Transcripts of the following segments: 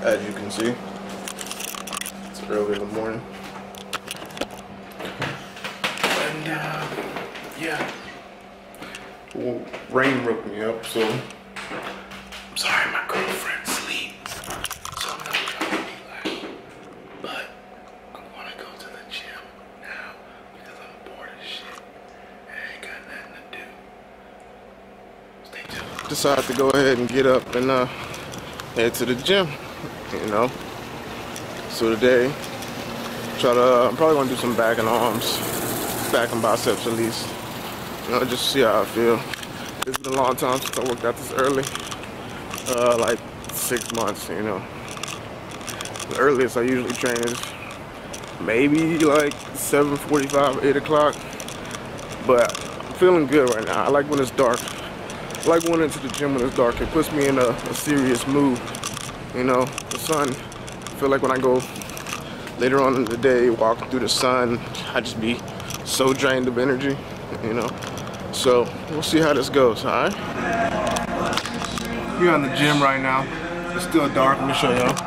as you can see. It's early in the morning. And yeah. Well, rain woke me up, so I'm sorry my girlfriend sleeps. So I'm not trying to be loud. But I want to go to the gym now because I'm bored as shit. And I ain't got nothing to do. Stay tuned. Decided to go ahead and get up and head to the gym, you know. So today, I'm probably gonna do some back and arms, back and biceps at least. You know, just see how I feel. It's been a long time since I worked out this early, like 6 months, you know. The earliest I usually train is maybe like 7:45, 8 o'clock. But I'm feeling good right now. I like when it's dark. I like going into the gym when it's dark. It puts me in a serious mood. You know, the sun, I feel like when I go later on in the day, walking through the sun, I just be so drained of energy, you know. So we'll see how this goes, alright? We're in the gym right now. It's still dark, let me show y'all.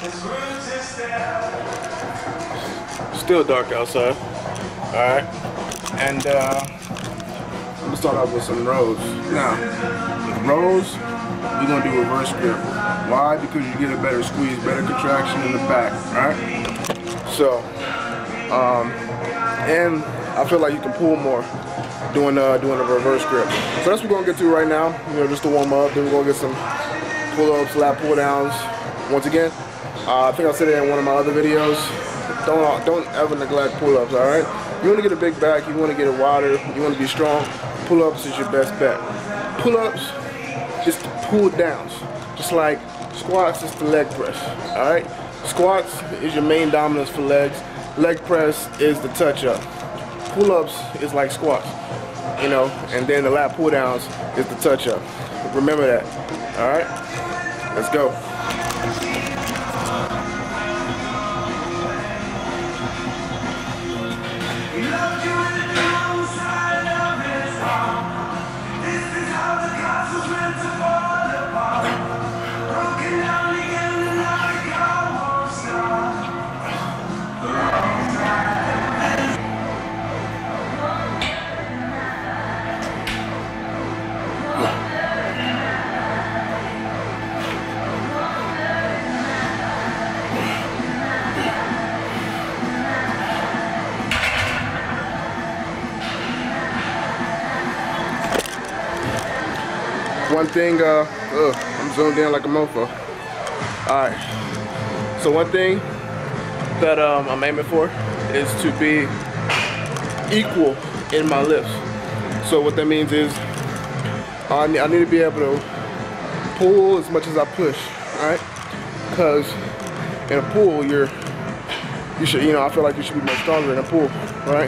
Still dark outside. Alright. And I'm gonna start off with some rows. Now, with rows, you're gonna do reverse grip. Why? Because you get a better squeeze, better contraction in the back, right? So, and I feel like you can pull more doing a reverse grip. So that's what we're gonna get to right now. You know, just to warm up. Then we're gonna get some pull-ups, lat pull-downs. Once again, I think I said it in one of my other videos. Don't ever neglect pull-ups. All right. You want to get a big back. You want to get it wider. You want to be strong. Pull-ups is your best bet. Pull-ups is the pull downs, just like squats is the leg press. All right. Squats is your main dominance for legs. Leg press is the touch-up. Pull-ups is like squats, you know, and then the lat pull-downs is the touch-up. Remember that. All right, let's go. One thing, I'm zoomed in like a mofo. Alright, so one thing that I'm aiming for is to be equal in my lifts. So what that means is I need to be able to pull as much as I push, alright? Because in a pull, you should, you know, I feel like you should be more stronger in a pull, right?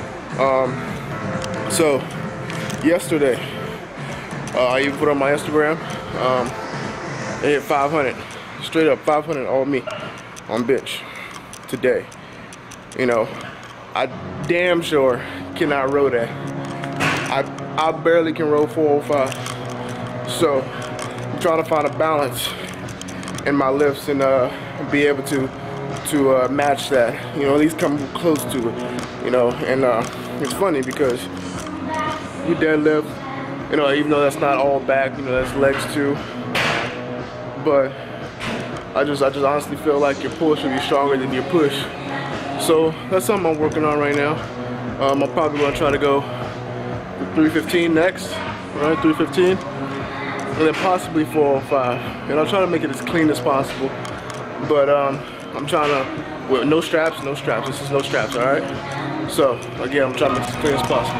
So yesterday, I even put on my Instagram, I hit 500, straight up 500 on me, on bench, today. You know, I damn sure cannot row that. I barely can row 405. So, I'm trying to find a balance in my lifts and be able to match that, you know, at least come close to it, you know. And it's funny because you deadlift, you know, even though that's not all back, you know, that's legs too. But I just honestly feel like your pull should be stronger than your push. So that's something I'm working on right now. I'm probably gonna try to go with 315 next, right? 315, and then possibly 405. And I'll try to make it as clean as possible. But I'm trying to, with no straps. This is no straps, all right? So again, I'm trying to make it as clean as possible.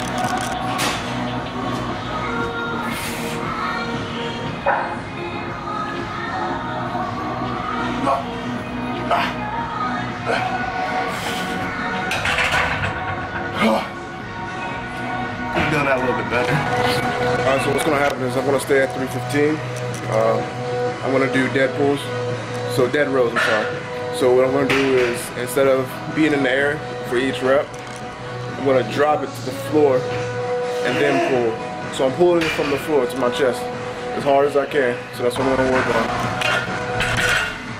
Done that a little bit better. Alright, so what's gonna happen is I'm gonna stay at 315. I'm gonna do dead pulls. So dead rows, I'm sorry. So what I'm gonna do is, instead of being in the air for each rep, I'm gonna drop it to the floor and then pull. So I'm pulling it from the floor to my chest as hard as I can. So that's what I'm gonna work on.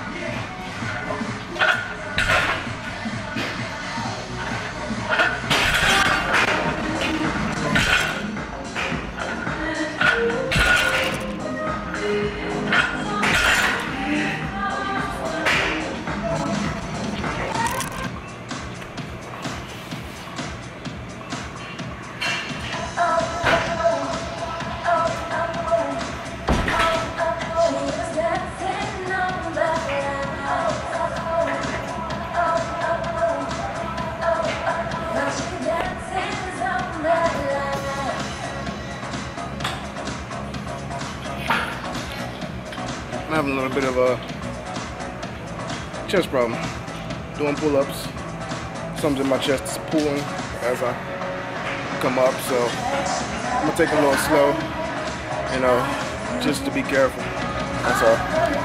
I'm having a little bit of a chest problem. Doing pull-ups. Something in my chest is pulling as I come up, so I'm gonna take it a little slow, you know, just to be careful. That's all.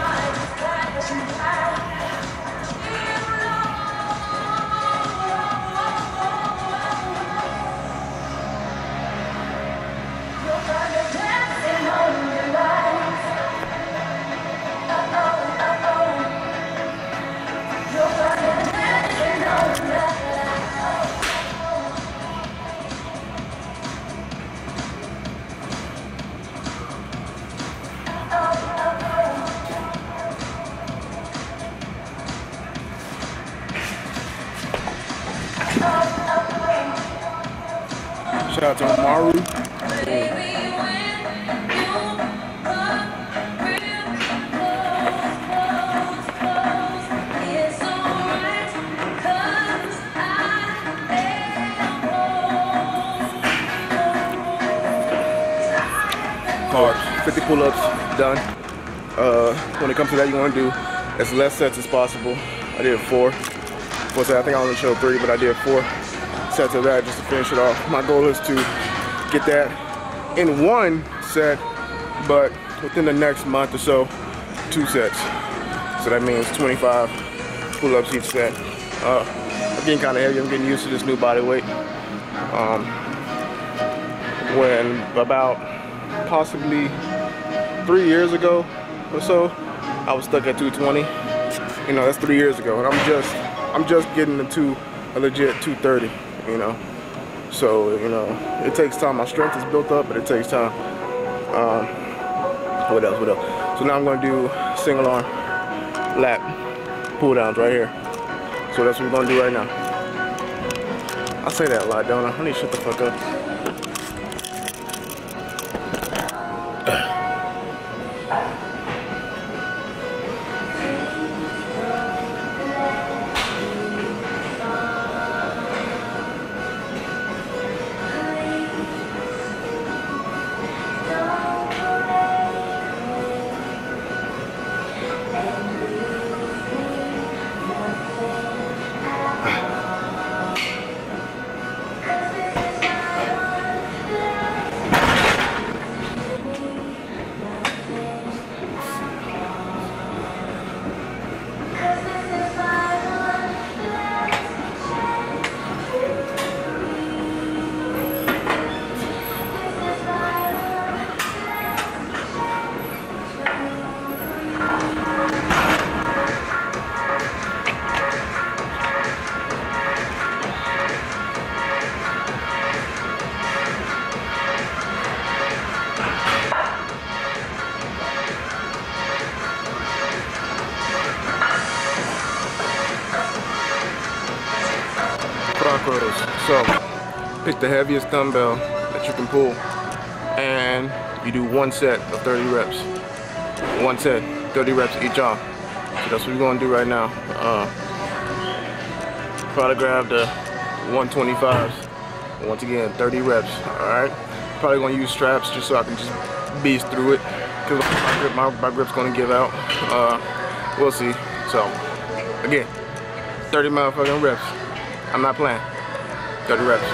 Shout out to Maru. Carbs, 50 pull-ups, done. When it comes to that, you want to do as less sets as possible. I did 4. I think I only showed 3, but I did 4 sets of that just to finish it off. My goal is to get that in 1 set, but within the next month or so, 2 sets. So that means 25 pull-ups each set. I'm getting kind of heavy. I'm getting used to this new body weight. When about possibly 3 years ago or so, I was stuck at 220. You know, that's 3 years ago, and I'm just getting into a legit 230. You know, so you know it takes time. My strength is built up, but it takes time. What else? So now I'm going to do single arm lat pull downs right here. So that's what we're going to do right now. I say that a lot, don't I? I need to shut the fuck up. So pick the heaviest dumbbell that you can pull, and you do 1 set of 30 reps. 1 set, 30 reps each arm. So that's what we're gonna do right now. Probably grab the 125s. Once again, 30 reps. All right. Probably gonna use straps just so I can just beast through it, because my grip's gonna give out. We'll see. So again, 30 motherfucking reps. I'm not playing. 30 reps.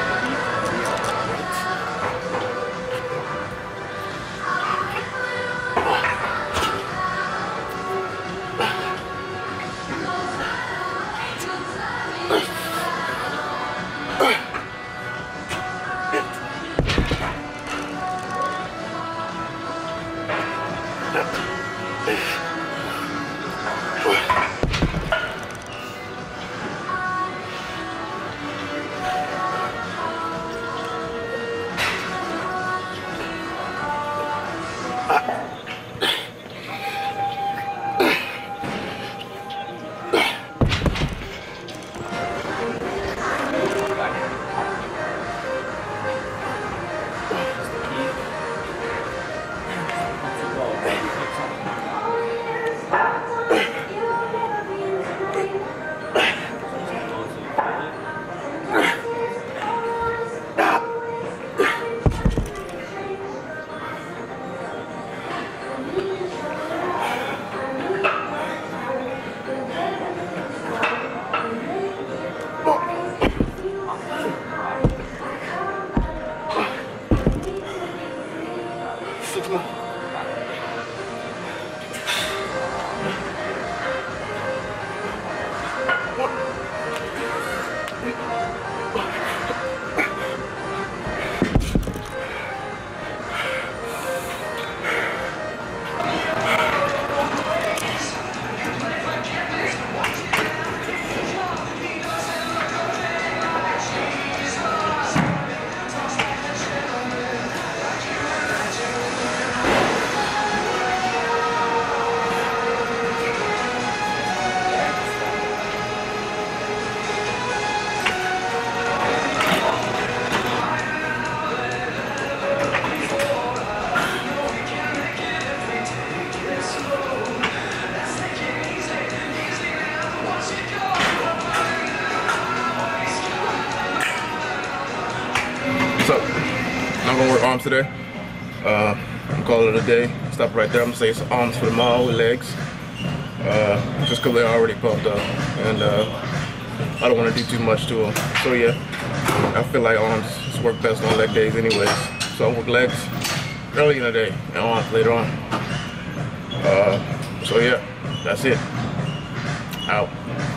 gonna work arms today. I'm calling it a day. Stop right there. I'm gonna say it's arms for tomorrow with legs. Just because they're already pumped up, and I don't want to do too much to them. So yeah, I feel like arms just work best on leg days anyways. So I'll work legs early in the day and arms later on. So yeah, that's it. Out.